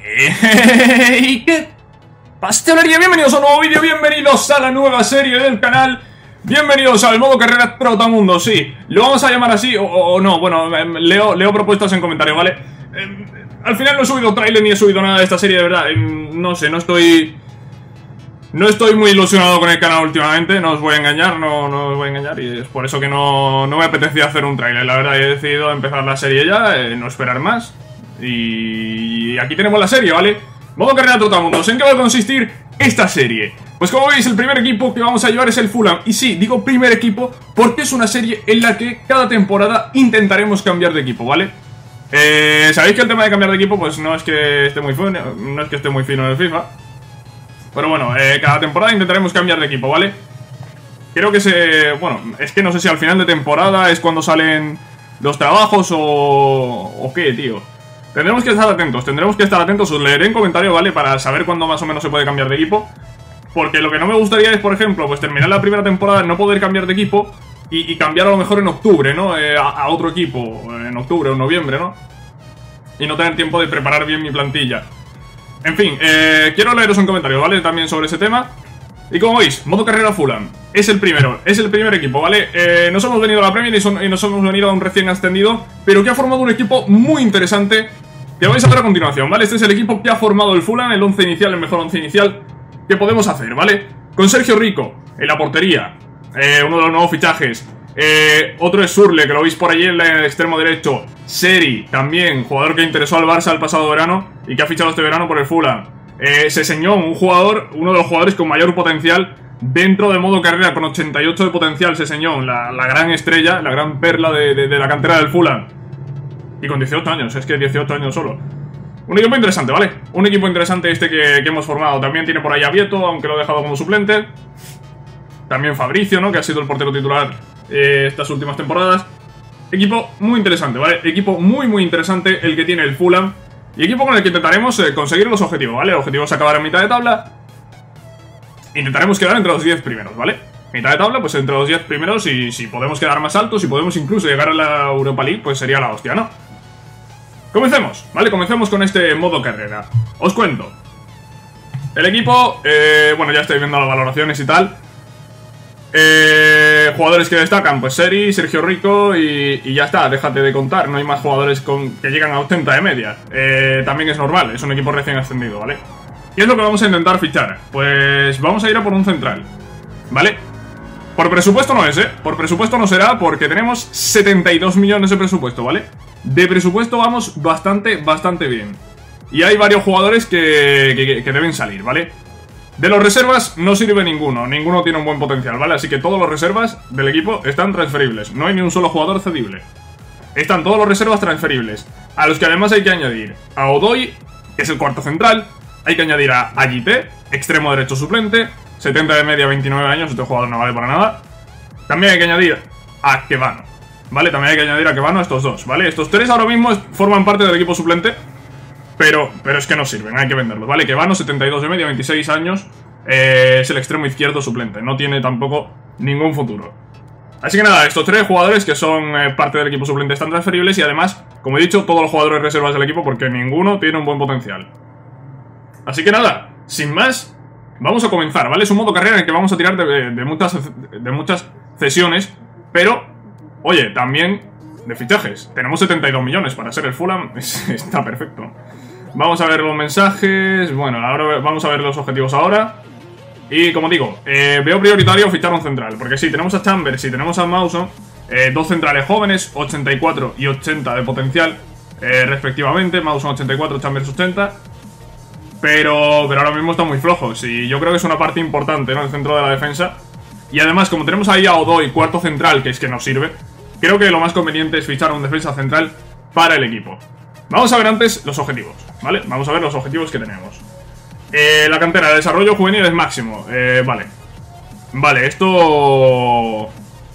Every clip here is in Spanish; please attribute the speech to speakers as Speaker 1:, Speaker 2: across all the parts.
Speaker 1: ¡Hey! ¿Qué pastelería? Bienvenidos a un nuevo vídeo, bienvenidos a la nueva serie del canal. Bienvenidos al modo carrera Trotamundo, sí. Lo vamos a llamar así, o no, bueno, leo propuestas en comentarios, ¿vale? Al final no he subido trailer ni he subido nada de esta serie, de verdad. No sé, no estoy muy ilusionado con el canal últimamente, no os voy a engañar, no os voy a engañar. Y es por eso que no me apetecía hacer un trailer, la verdad. He decidido empezar la serie ya, no esperar más. Y aquí tenemos la serie, ¿vale? Modo carrera Trotamundos. ¿En qué va a consistir esta serie? Pues como veis, el primer equipo que vamos a llevar es el Fulham. Y sí, digo primer equipo porque es una serie en la que cada temporada intentaremos cambiar de equipo, ¿vale? Sabéis que el tema de cambiar de equipo pues no es que esté muy fino, en el FIFA. Pero bueno, cada temporada intentaremos cambiar de equipo, ¿vale? Creo que bueno, es que no sé si al final de temporada es cuando salen los trabajos o qué, tío. Tendremos que estar atentos, os leeré en comentarios, ¿vale? Para saber cuándo más o menos se puede cambiar de equipo. Porque lo que no me gustaría es, por ejemplo, pues terminar la primera temporada, no poder cambiar de equipo y cambiar a lo mejor en octubre, ¿no? A otro equipo, en octubre o noviembre, ¿no? Y no tener tiempo de preparar bien mi plantilla. En fin, quiero leeros en comentarios, ¿vale? También sobre ese tema. Y como veis, modo carrera Fulham. Es el primer equipo, ¿vale? Nos hemos venido a la Premier y nos hemos venido a un recién ascendido, pero que ha formado un equipo muy interesante que vais a ver a continuación, ¿vale? Este es el equipo que ha formado el Fulham, el 11 inicial, el mejor 11 inicial que podemos hacer, ¿vale? Con Sergio Rico en la portería, uno de los nuevos fichajes. Otro es Surle, que lo veis por allí en el extremo derecho. Seri, también, jugador que interesó al Barça el pasado verano y que ha fichado este verano por el Fulham. Seseñón, uno de los jugadores con mayor potencial dentro de modo carrera, con 88 de potencial. Seseñón, la gran estrella, la gran perla de la cantera del Fulham. Y con 18 años, es que 18 años solo. Un equipo interesante, ¿vale? Un equipo interesante este que hemos formado. También tiene por ahí a Vieto, aunque lo he dejado como suplente. También Fabricio, ¿no? Que ha sido el portero titular estas últimas temporadas. Equipo muy interesante, ¿vale? Equipo muy interesante el que tiene el Fulham. Y equipo con el que intentaremos conseguir los objetivos, ¿vale? El objetivo es acabar en mitad de tabla. Intentaremos quedar entre los 10 primeros, ¿vale? Mitad de tabla, pues entre los 10 primeros. Y si podemos quedar más altos, si podemos incluso llegar a la Europa League, pues sería la hostia, ¿no? Comencemos, ¿vale? Comencemos con este modo carrera. Os cuento. El equipo, bueno, ya estáis viendo las valoraciones y tal. Jugadores que destacan, pues Seri, Sergio Rico y ya está, déjate de contar. No hay más jugadores que llegan a 80 de media. También es normal, es un equipo recién ascendido, ¿vale? ¿Qué es lo que vamos a intentar fichar? Pues vamos a ir a por un central, ¿vale? Por presupuesto no es, por presupuesto no será, porque tenemos 72 millones de presupuesto, ¿vale? De presupuesto vamos bastante bien. Y hay varios jugadores que deben salir, ¿vale? De los reservas no sirve ninguno tiene un buen potencial, ¿vale? Así que todos los reservas del equipo están transferibles. No hay ni un solo jugador cedible. Están todos los reservas transferibles. A los que además hay que añadir a Odoi, que es el cuarto central. Hay que añadir a Agite, extremo derecho suplente, 70 de media, 29 años, este jugador no vale para nada. También hay que añadir a Kebano, ¿vale? También hay que añadir a Kebano a estos dos, ¿vale? Estos tres ahora mismo forman parte del equipo suplente, pero es que no sirven, hay que venderlos, ¿vale? Kebano, 72 de media, 26 años, es el extremo izquierdo suplente, no tiene tampoco ningún futuro. Así que nada, estos tres jugadores que son parte del equipo suplente están transferibles y además, como he dicho, todos los jugadores reservas del equipo porque ninguno tiene un buen potencial. Así que nada, sin más, vamos a comenzar, ¿vale? Es un modo carrera en el que vamos a tirar de muchas cesiones, pero, oye, también de fichajes. Tenemos 72 millones para ser el Fulham, está perfecto. Vamos a ver los mensajes, bueno, ahora vamos a ver los objetivos ahora. Y como digo, veo prioritario fichar un central, porque sí, tenemos a Chambers y tenemos a Mawson, dos centrales jóvenes, 84 y 80 de potencial, respectivamente. Mawson 84, Chambers 80. Pero ahora mismo están muy flojos y yo creo que es una parte importante, ¿no? El centro de la defensa. Y además, como tenemos ahí a Odoi, cuarto central, que es que nos sirve, creo que lo más conveniente es fichar un defensa central para el equipo. Vamos a ver antes los objetivos, ¿vale? Vamos a ver los objetivos que tenemos. La cantera de desarrollo juvenil es máximo, vale, esto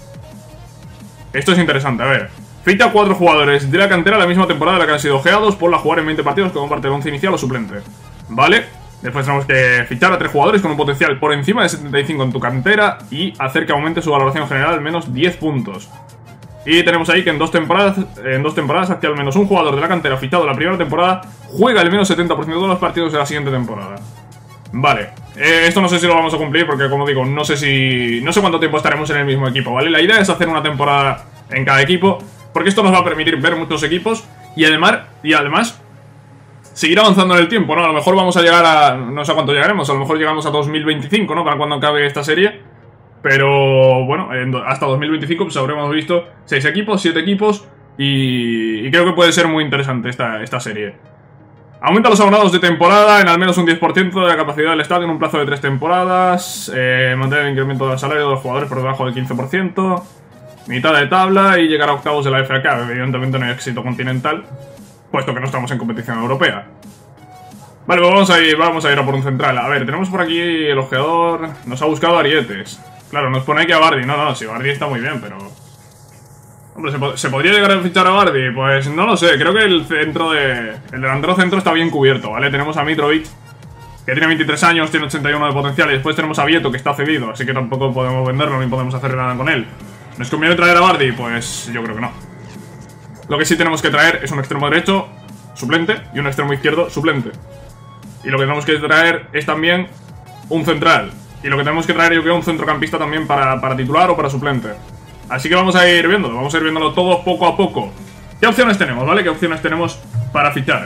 Speaker 1: es interesante, a ver. Ficha a 4 jugadores de la cantera la misma temporada en la que han sido ojeados por la jugar en 20 partidos como parte del 11 inicial o suplente, ¿vale? Después tenemos que fichar a 3 jugadores con un potencial por encima de 75 en tu cantera y hacer que aumente su valoración general al menos 10 puntos. Y tenemos ahí que en dos temporadas hacia al menos un jugador de la cantera fichado la primera temporada juega al menos 70% de los partidos de la siguiente temporada. Vale, esto no sé si lo vamos a cumplir porque, como digo, no sé cuánto tiempo estaremos en el mismo equipo, ¿vale? La idea es hacer una temporada en cada equipo, porque esto nos va a permitir ver muchos equipos y además seguir avanzando en el tiempo, ¿no? A lo mejor vamos a llegar a... no sé a cuánto llegaremos, a lo mejor llegamos a 2025, ¿no? Para cuando acabe esta serie. Pero, bueno, hasta 2025 pues habremos visto 6 equipos, 7 equipos y creo que puede ser muy interesante esta serie. Aumenta los abonados de temporada en al menos un 10% de la capacidad del estadio en un plazo de 3 temporadas. Mantener el incremento del salario de los jugadores por debajo del 15%. Mitad de tabla y llegar a octavos de la FA Cup. Evidentemente no hay éxito continental, puesto que no estamos en competición europea. Vale, pues vamos a ir a por un central. A ver, tenemos por aquí el ojeador. Nos ha buscado Arietes. Claro, nos pone aquí a Vardy. No, si Vardy está muy bien, pero... Hombre, ¿se podría llegar a fichar a Vardy? Pues no lo sé, creo que el delantero centro está bien cubierto, ¿vale? Tenemos a Mitrovic, que tiene 23 años, tiene 81 de potencial, y después tenemos a Vieto, que está cedido, así que tampoco podemos venderlo ni podemos hacer nada con él. ¿Nos conviene traer a Vardy? Pues yo creo que no. Lo que sí tenemos que traer es un extremo derecho suplente y un extremo izquierdo suplente. Y lo que tenemos que traer es también un central. Y lo que tenemos que traer yo creo un centrocampista también para titular o para suplente. Así que vamos a ir viéndolo todo poco a poco. ¿Qué opciones tenemos, vale? ¿Qué opciones tenemos para fichar?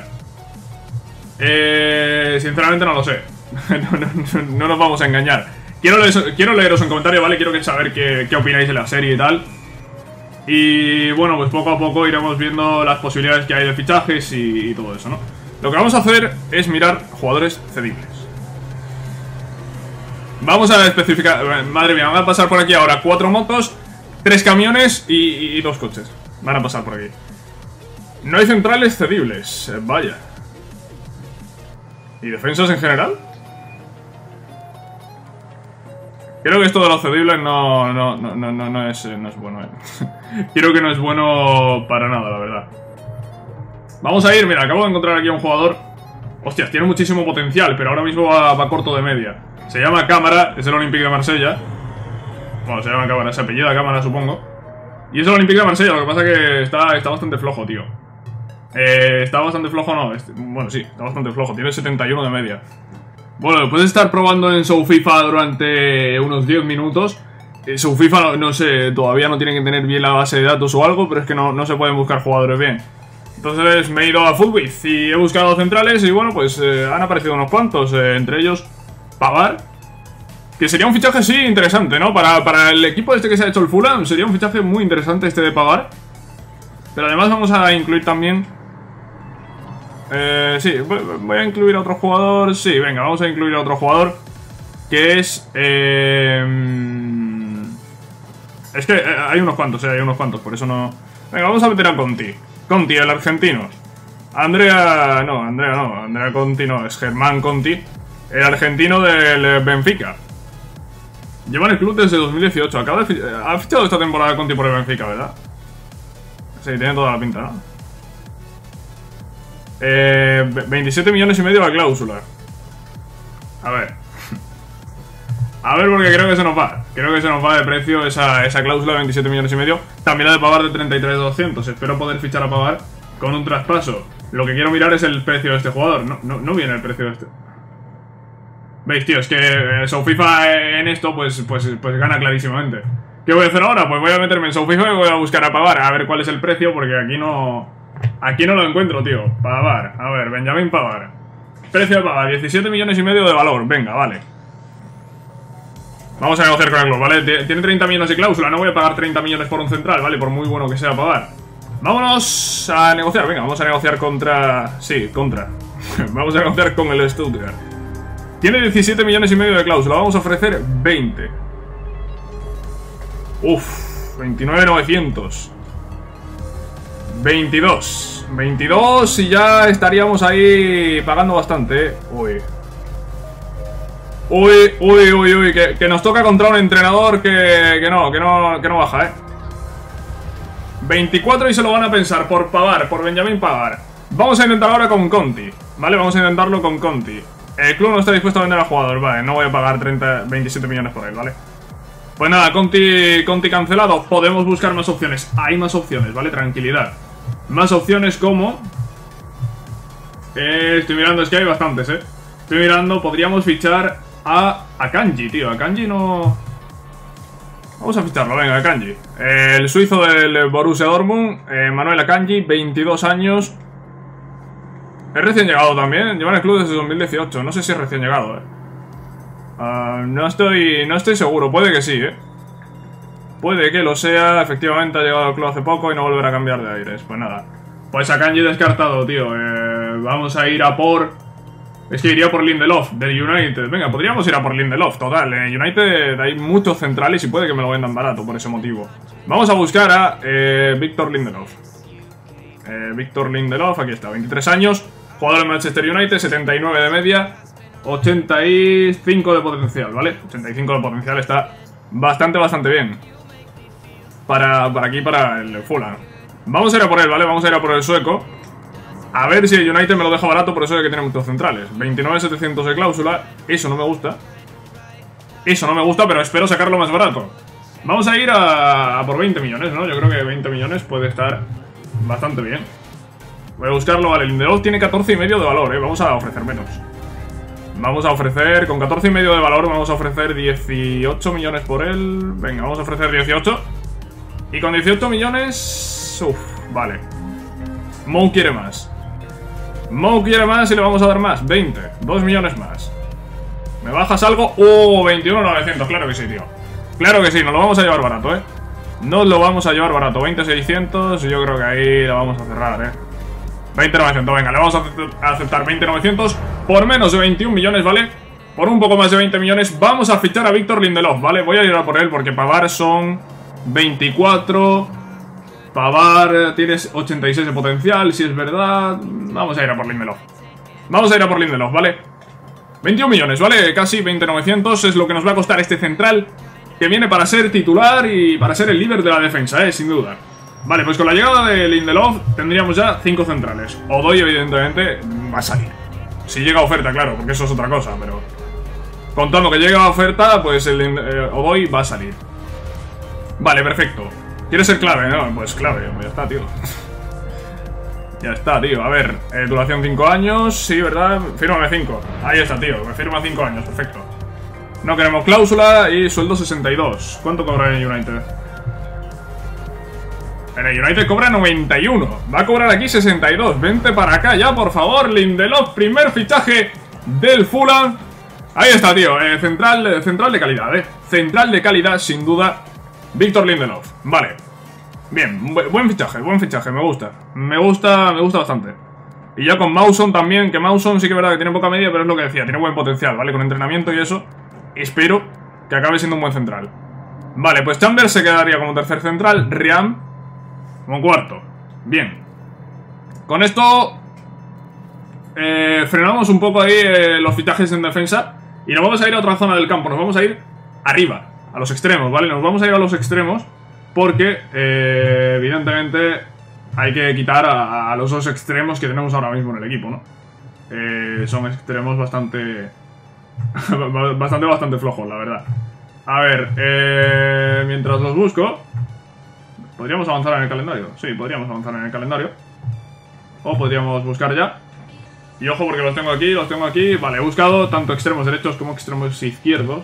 Speaker 1: Sinceramente no lo sé. No nos vamos a engañar. Quiero leeros en comentarios, ¿vale? Quiero saber qué opináis de la serie y tal. Y bueno, pues poco a poco iremos viendo las posibilidades que hay de fichajes y todo eso, ¿no? Lo que vamos a hacer es mirar jugadores cedibles. Vamos a especificar... Madre mía, van a pasar por aquí ahora 4 motos, 3 camiones y 2 coches. Van a pasar por aquí. No hay centrales cedibles, vaya. ¿Y defensas en general? Creo que esto de los cedibles no es bueno, Creo que no es bueno para nada, la verdad. Vamos a ir, mira, acabo de encontrar aquí a un jugador. Hostias, tiene muchísimo potencial, pero ahora mismo va corto de media. Se llama Cámara, es el Olympique de Marsella. Bueno, se llama Cámara, se apellida Cámara, supongo. Y es el Olympique de Marsella, lo que pasa es que está bastante flojo, tío. Está bastante flojo, no. Bueno, sí, está bastante flojo, tiene 71 de media. Bueno, después de estar probando en SoFIFA durante unos 10 minutos, SoFIFA, no sé, todavía no tiene que tener bien la base de datos o algo, pero es que no se pueden buscar jugadores bien. Entonces me he ido a Footbith y he buscado centrales y bueno, pues han aparecido unos cuantos, entre ellos Pavard, que sería un fichaje, sí, interesante, ¿no? Para el equipo este que se ha hecho el Fulham, sería un fichaje muy interesante este de Pavard. Pero además vamos a incluir también... sí, voy a incluir a otro jugador. Sí, venga, vamos a incluir a otro jugador, que es... es que hay unos cuantos, por eso no... Venga, vamos a meter a Conti. Conti, el argentino. Andrea Conti no, es Germán Conti, el argentino del Benfica. Lleva en el club desde 2018. Ha fichado esta temporada Conti por el Benfica, ¿verdad? Sí, tiene toda la pinta, ¿no? 27 millones y medio la cláusula. A ver. A ver, porque creo que se nos va. Creo que se nos va de precio esa cláusula de 27 millones y medio. También la de Pavard de 33.200. Espero poder fichar a Pavard con un traspaso. Lo que quiero mirar es el precio de este jugador. No viene el precio de este. ¿Veis, tío? Es que SoFIFA en esto pues gana clarísimamente. ¿Qué voy a hacer ahora? Pues voy a meterme en SoFIFA y voy a buscar a Pavard, a ver cuál es el precio, porque aquí no lo encuentro, tío. Pavard, a ver, Benjamín Pavard. Precio de Pavard, 17 millones y medio de valor. Venga, vale. Vamos a negociar con el club, ¿vale? Tiene 30 millones de cláusula, no voy a pagar 30 millones por un central, ¿vale? Por muy bueno que sea Pavard. Vámonos a negociar, venga, vamos a negociar contra... Sí, contra. Vamos a negociar con el Stuttgart. Tiene 17 millones y medio de cláusula, vamos a ofrecer 20. Uf, 29.900. 22 y ya estaríamos ahí pagando bastante, Uy, que nos toca contra un entrenador que no baja, 24 y se lo van a pensar por Pavard, por Benjamín Pavard. Vamos a intentar ahora con Conti, ¿vale? Vamos a intentarlo con Conti. El club no está dispuesto a vender al jugador, vale, no voy a pagar 27 millones por él, ¿vale? Pues nada, Conti cancelado. Podemos buscar más opciones. Hay más opciones, ¿vale? Tranquilidad. Más opciones como... estoy mirando, es que hay bastantes, Estoy mirando, podríamos fichar a Akanji, tío. Akanji no... Vamos a ficharlo, venga, Akanji. El suizo del Borussia Dortmund, Manuel Akanji, 22 años. Es recién llegado también, lleva en el club desde 2018. No sé si es recién llegado, no estoy seguro, puede que sí, puede que lo sea. Efectivamente ha llegado al club hace poco y no volverá a cambiar de aires. Pues nada, pues Akanji descartado, tío. Vamos a ir a por... Es que iría por Lindelof, del United. Venga, podríamos ir a por Lindelof, total. En United hay muchos centrales y puede que me lo vendan barato por ese motivo. Vamos a buscar a Victor Lindelof. Victor Lindelof, aquí está, 23 años. Jugador de Manchester United, 79 de media, 85 de potencial, ¿vale? 85 de potencial está bastante bien. Para aquí, para el Fulham. Vamos a ir a por él, ¿vale? Vamos a ir a por el sueco. A ver si el United me lo deja barato, por eso hay que tener muchos centrales. 29.700 de cláusula, eso no me gusta. Eso no me gusta, pero espero sacarlo más barato. Vamos a ir a por 20 millones, ¿no? Yo creo que 20 millones puede estar bastante bien. Voy a buscarlo, vale. Lindelof tiene 14,5 de valor, Vamos a ofrecer menos. Vamos a ofrecer, con 14,5 de valor, vamos a ofrecer 18 millones por él. Venga, vamos a ofrecer 18. Y con 18 millones... Uff, vale. Mou quiere más. Mou quiere más y le vamos a dar más. 20, 2 millones más. ¿Me bajas algo? 21.900, claro que sí, tío. Claro que sí, nos lo vamos a llevar barato, Nos lo vamos a llevar barato. 20.600, yo creo que ahí la vamos a cerrar, 20.900, venga, le vamos a aceptar 20.900 por menos de 21 millones, ¿vale? Por un poco más de 20 millones vamos a fichar a Victor Lindelof, ¿vale? Voy a ir a por él porque Pavard son 24... Pavard tienes 86 de potencial, si es verdad. Vamos a ir a por Lindelof. Vamos a ir a por Lindelof, ¿vale? 21 millones, ¿vale? Casi 20.900 es lo que nos va a costar este central, que viene para ser titular y para ser el líder de la defensa, sin duda. Vale, pues con la llegada de Lindelof tendríamos ya 5 centrales. Odoi, evidentemente, va a salir. Si llega a oferta, claro, porque eso es otra cosa, pero... Contando que llega a oferta, pues Odoi va a salir. Vale, perfecto. ¿Quieres ser clave? No, pues clave, ya está, tío. Ya está, tío. A ver, duración 5 años. Sí, ¿verdad? Fírmame 5. Ahí está, tío. Me firma 5 años, perfecto. No queremos cláusula y sueldo 62. ¿Cuánto cobra en el United? En el United cobra 91. Va a cobrar aquí 62. Vente para acá ya, por favor. Lindelof, primer fichaje del Fulham. Ahí está, tío. Central de calidad, Central de calidad, sin duda. Victor Lindelof, vale. Bien, buen fichaje, me gusta. Me gusta bastante. Y ya con Mawson también, que Mawson sí que es verdad que tiene poca media, pero es lo que decía, tiene buen potencial, ¿vale? Con entrenamiento y eso, espero que acabe siendo un buen central. Vale, pues Chambers se quedaría como tercer central, Riam como cuarto. Bien. Con esto frenamos un poco ahí los fichajes en defensa y nos vamos a ir a otra zona del campo, nos vamos a ir arriba. A los extremos, ¿vale? Nos vamos a ir a los extremos porque, evidentemente, hay que quitar a los dos extremos que tenemos ahora mismo en el equipo, ¿no? Son extremos bastante flojos, la verdad. A ver, mientras los busco... ¿Podríamos avanzar en el calendario? Sí, podríamos avanzar en el calendario. O podríamos buscar ya. Y ojo porque los tengo aquí. Vale, he buscado tanto extremos derechos como extremos izquierdos.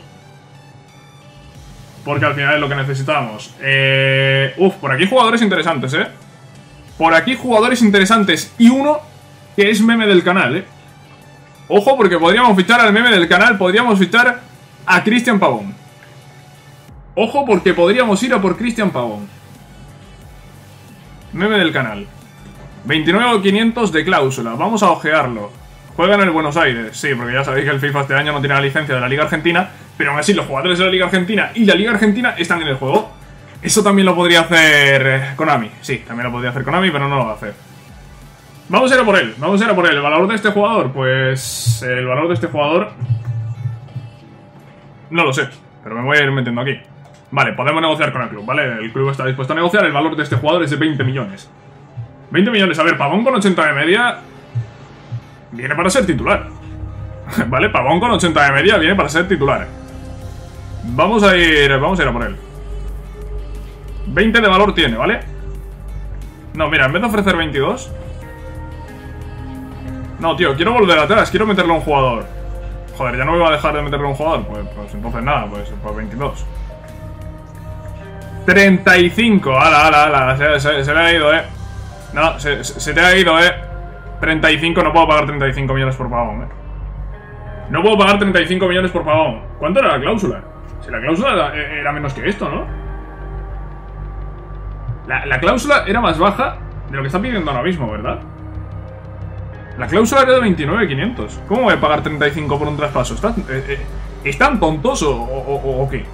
Speaker 1: Porque al final es lo que necesitamos. Por aquí jugadores interesantes, Por aquí jugadores interesantes. Y uno que es meme del canal, Ojo, porque podríamos fichar al meme del canal. Podríamos fichar a Cristian Pavón. Ojo, porque podríamos ir a por Cristian Pavón. Meme del canal. 29.500 de cláusula. Vamos a ojearlo. Juega en el Buenos Aires. Sí, porque ya sabéis que el FIFA este año no tiene la licencia de la Liga Argentina. Pero aún así los jugadores de la Liga Argentina y la Liga Argentina están en el juego. Eso también lo podría hacer Konami. Sí, también lo podría hacer Konami, pero no lo va a hacer. Vamos a ir a por él. ¿El valor de este jugador? Pues el valor de este jugador... no lo sé, pero me voy a ir metiendo aquí. Vale, podemos negociar con el club, ¿vale? El club está dispuesto a negociar. El valor de este jugador es de 20 millones. 20 millones, a ver, Pavón con 80 de media viene para ser titular. Vale, Pavón con 80 de media viene para ser titular. Vamos a ir a por él. 20 de valor tiene, ¿vale? No, mira, en vez de ofrecer 22. No, tío, quiero volver atrás. Quiero meterle a un jugador. Joder, ya no me va a dejar de meterle a un jugador. Pues entonces nada, pues 22. 35. Ala. Se le ha ido, No, se te ha ido, 35, no puedo pagar 35 millones por pavón, No puedo pagar 35 millones por pavón. ¿Cuánto era la cláusula? Si la cláusula era menos que esto, ¿no? La cláusula era más baja de lo que está pidiendo ahora mismo, ¿verdad? La cláusula era de 29.500. ¿Cómo voy a pagar 35 por un traspaso? ¿Están tontos o qué?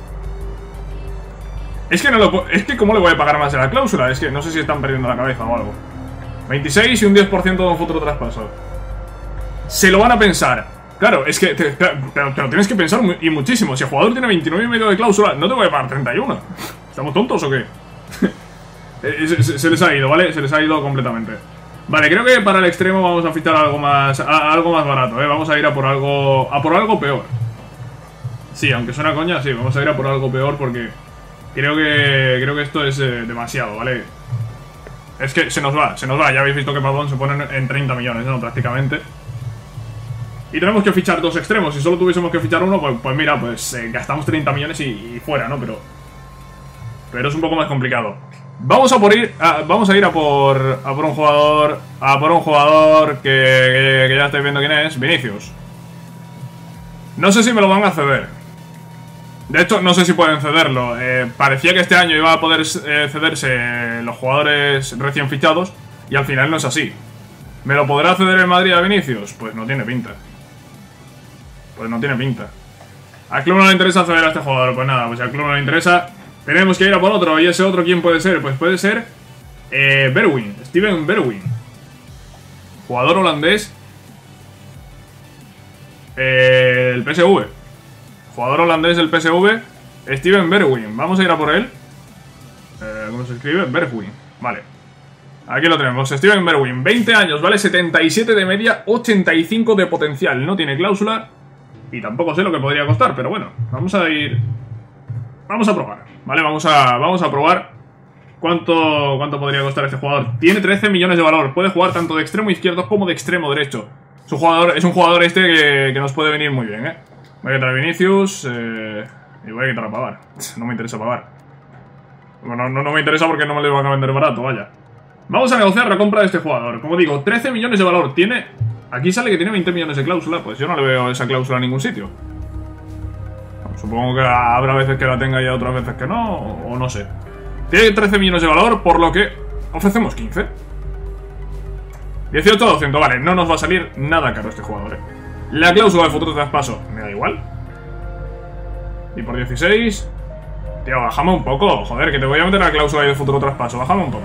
Speaker 1: Es que ¿cómo le voy a pagar más de la cláusula? Es que no sé si están perdiendo la cabeza o algo. 26 y un 10% de un futuro traspaso. Se lo van a pensar. Claro, es que te lo tienes que pensar y muchísimo. Si el jugador tiene 29,5 de cláusula, no te voy a pagar 31. ¿Estamos tontos o qué? Se les ha ido, ¿vale? Se les ha ido completamente. Vale, creo que para el extremo vamos a fichar algo más barato, Vamos a ir a por algo peor. Sí, aunque suena coña, sí, vamos a ir a por algo peor porque creo que esto es demasiado, ¿vale? Es que se nos va, ya habéis visto que Pavón se pone en 30 millones, ¿no? Prácticamente. Y tenemos que fichar dos extremos, si solo tuviésemos que fichar uno, pues mira, gastamos 30 millones y fuera, ¿no? Pero es un poco más complicado. Vamos a ir a por un jugador que ya estáis viendo quién es, Vinicius. No sé si me lo van a ceder. De hecho, no sé si pueden cederlo. Parecía que este año iba a poder cederse los jugadores recién fichados y al final no es así. ¿Me lo podrá ceder el Madrid a Vinicius? Pues no tiene pinta. Al club no le interesa ceder a este jugador. Pues nada, pues al club no le interesa. Tenemos que ir a por otro. ¿Y ese otro quién puede ser? Pues puede ser Bergwijn, Steven Bergwijn. Jugador holandés. El PSV. Jugador holandés del PSV, Steven Bergwijn. Vamos a ir a por él. ¿Cómo se escribe? Bergwijn. Vale. Aquí lo tenemos. Steven Bergwijn. 20 años, ¿vale? 77 de media, 85 de potencial. No tiene cláusula. Y tampoco sé lo que podría costar, pero bueno. Vamos a probar. ¿Vale? Vamos a probar cuánto podría costar este jugador. Tiene 13 millones de valor. Puede jugar tanto de extremo izquierdo como de extremo derecho. Es un jugador que nos puede venir muy bien, Voy a quitar a Vinicius y voy a quitar a Pavard. No me interesa Pavard. Bueno, no me interesa porque no me lo van a vender barato, vaya. Vamos a negociar la compra de este jugador. Como digo, 13 millones de valor. Aquí sale que tiene 20 millones de cláusula. Pues yo no le veo esa cláusula en ningún sitio. Supongo que habrá veces que la tenga y otras veces que no, o no sé. Tiene 13 millones de valor, por lo que ofrecemos 15. 18.200, vale, no nos va a salir nada caro este jugador, La cláusula de futuro traspaso, me da igual. Y por 16... Tío, bájame un poco, joder, que te voy a meter la cláusula de futuro traspaso, bájame un poco.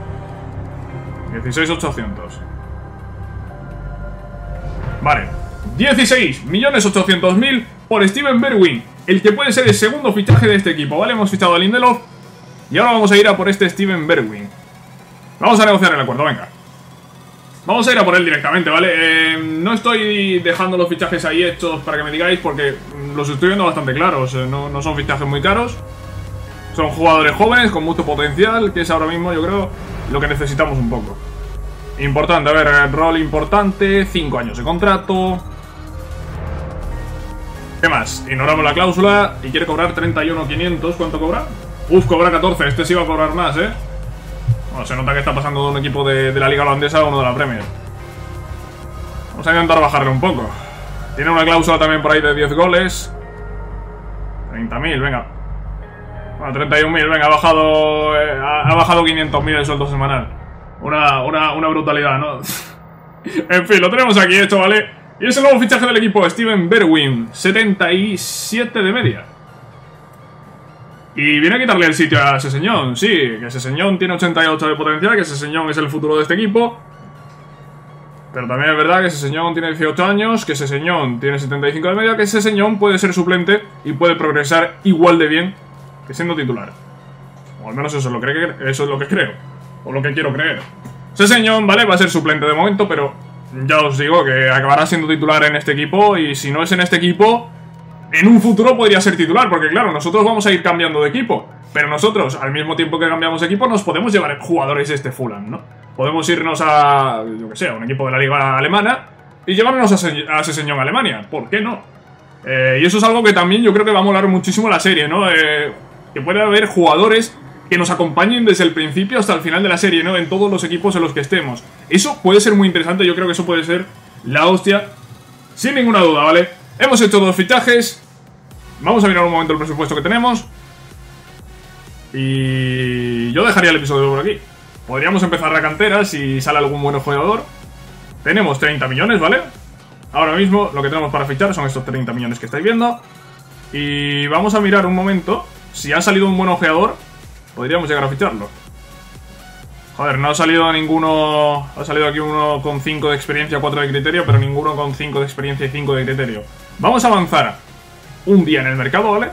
Speaker 1: 16.800. Vale, 16.800.000 por Steven Bergwijn, el que puede ser el segundo fichaje de este equipo, ¿vale? Hemos fichado a Lindelof y ahora vamos a ir a por este Steven Bergwijn. Vamos a negociar el acuerdo, venga. Vamos a ir a por él directamente, ¿vale? No estoy dejando los fichajes ahí hechos para que me digáis porque los estoy viendo bastante claros. No son fichajes muy caros. Son jugadores jóvenes con mucho potencial, que es ahora mismo, yo creo, lo que necesitamos un poco. Importante, a ver, rol importante, 5 años de contrato. ¿Qué más? Ignoramos la cláusula y quiere cobrar 31.500. ¿Cuánto cobra? Uf, cobra 14. Este sí va a cobrar más, Bueno, se nota que está pasando de un equipo de la liga holandesa a uno de la Premier. Vamos a intentar bajarle un poco. Tiene una cláusula también por ahí de 10 goles. 30.000, venga. Bueno, 31.000, venga, ha bajado 500.000 el sueldo semanal. Una brutalidad, ¿no? En fin, lo tenemos aquí hecho, ¿vale? Y es el nuevo fichaje del equipo, Steven Bergwijn, 77 de media. Y viene a quitarle el sitio a Sessegnon. Sí, que Sessegnon tiene 88 de potencial, que Sessegnon es el futuro de este equipo. Pero también es verdad que Sessegnon tiene 18 años, que Sessegnon tiene 75 de media, que Sessegnon puede ser suplente y puede progresar igual de bien que siendo titular. O al menos eso es lo que creo. O lo que quiero creer. Sessegnon, vale, va a ser suplente de momento, pero ya os digo que acabará siendo titular en este equipo. Y si no es en este equipo, en un futuro podría ser titular, porque claro, nosotros vamos a ir cambiando de equipo, pero nosotros, al mismo tiempo que cambiamos de equipo, nos podemos llevar jugadores de este Fulham, ¿no? Podemos irnos a, yo que sé, a un equipo de la liga alemana y llevarnos a ese señor Alemania, ¿por qué no? Y eso es algo que también yo creo que va a molar muchísimo la serie, ¿no? Que puede haber jugadores que nos acompañen desde el principio hasta el final de la serie, ¿no? En todos los equipos en los que estemos. Eso puede ser muy interesante, yo creo que eso puede ser la hostia, sin ninguna duda, ¿vale? Hemos hecho 2 fichajes. Vamos a mirar un momento el presupuesto que tenemos. Y yo dejaría el episodio por aquí. Podríamos empezar la cantera si sale algún buen jugador. Tenemos 30 millones, ¿vale? Ahora mismo lo que tenemos para fichar son estos 30 millones que estáis viendo. Y vamos a mirar un momento. Si ha salido un buen ojeador, podríamos llegar a ficharlo. Joder, no ha salido ninguno. Ha salido aquí uno con 5 de experiencia, 4 de criterio, pero ninguno con 5 de experiencia y 5 de criterio. Vamos a avanzar un día en el mercado, ¿vale?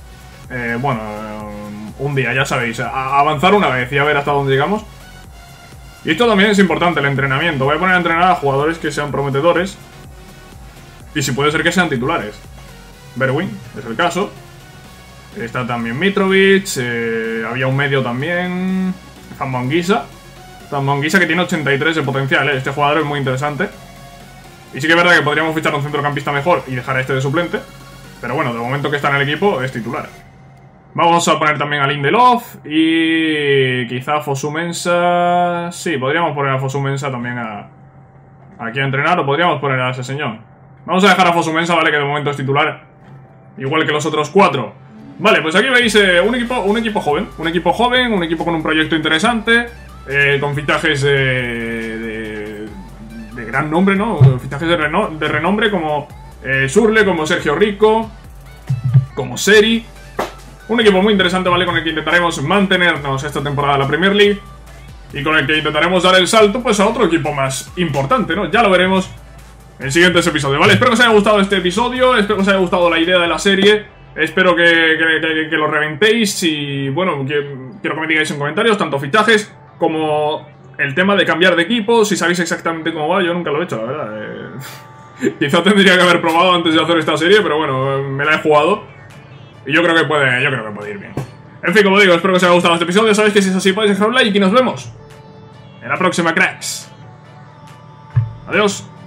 Speaker 1: Un día, ya sabéis. A avanzar una vez y a ver hasta dónde llegamos. Y esto también es importante, el entrenamiento. Voy a poner a entrenar a jugadores que sean prometedores. Y si puede ser que sean titulares. Berwin, es el caso. Está también Mitrovic. Había un medio también. Zambanguisa. Zambanguisa que tiene 83 de potencial, ¿eh? Este jugador es muy interesante. Y sí que es verdad que podríamos fichar un centrocampista mejor y dejar a este de suplente. Pero bueno, de momento que está en el equipo es titular. Vamos a poner también a Lindelof y quizá a Fosu Mensah. Sí, podríamos poner a Fosu Mensah también aquí a entrenar, o podríamos poner a ese señor. Vamos a dejar a Fosu Mensah, vale, que de momento es titular, igual que los otros 4. Vale, pues aquí veis un equipo joven. Un equipo con un proyecto interesante, con fichajes de gran nombre, ¿no? Fichajes de renombre como Surle, como Sergio Rico, como Seri. Un equipo muy interesante, ¿vale? Con el que intentaremos mantenernos esta temporada en la Premier League. Y con el que intentaremos dar el salto, pues, a otro equipo más importante, ¿no? Ya lo veremos en siguientes episodios, ¿vale? Espero que os haya gustado este episodio. Espero que os haya gustado la idea de la serie. Espero que lo reventéis. Y, bueno, quiero que me digáis en comentarios tanto fichajes como el tema de cambiar de equipo. Si sabéis exactamente cómo va, yo nunca lo he hecho, la verdad. Quizá tendría que haber probado antes de hacer esta serie, pero bueno, me la he jugado. Y yo creo que puede ir bien. En fin, como digo, espero que os haya gustado este episodio. Sabéis que si es así podéis dejar un like y nos vemos en la próxima, cracks. Adiós.